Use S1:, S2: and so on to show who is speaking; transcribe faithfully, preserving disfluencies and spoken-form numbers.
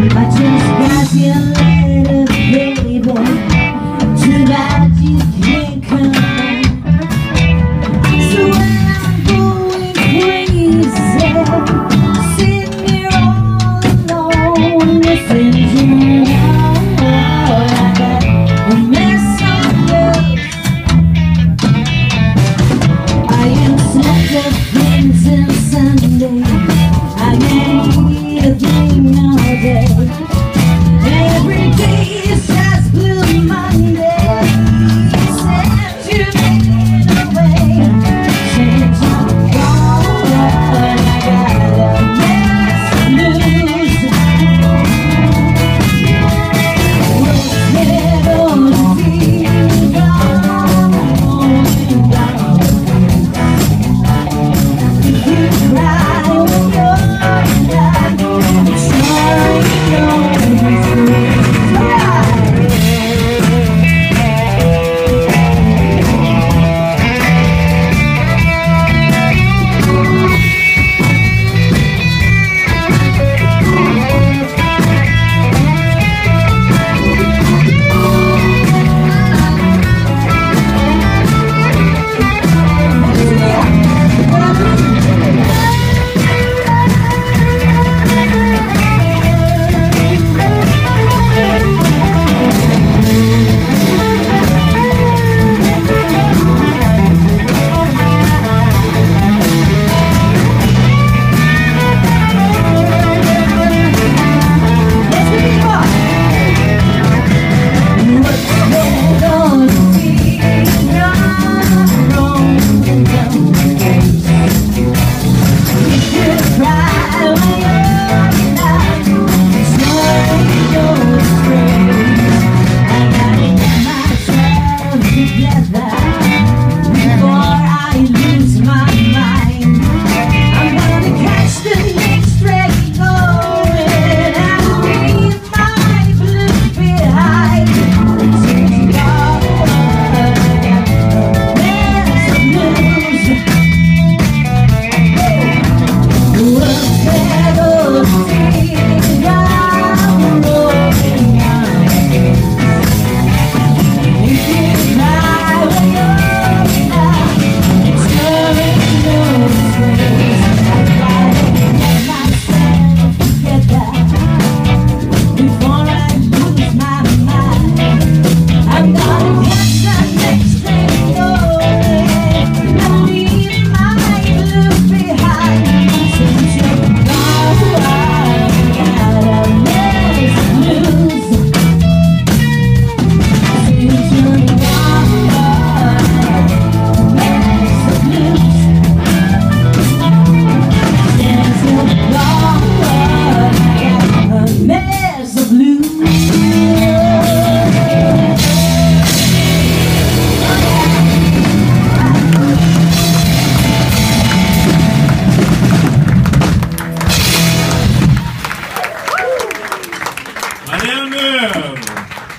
S1: I just got your letter, baby. Too bad you can't come back. So when I'm going crazy, sitting here all alone, listening to you, I got a mess of love. I am such a Vincent Sunday. I need a thing all day. Every day is just Blue Monday. Since you've been away, since I'm gone, I got a mess to lose. What's there gonna be gone, gone? If you cry when you're done, sorry, don't be
S2: Marianne!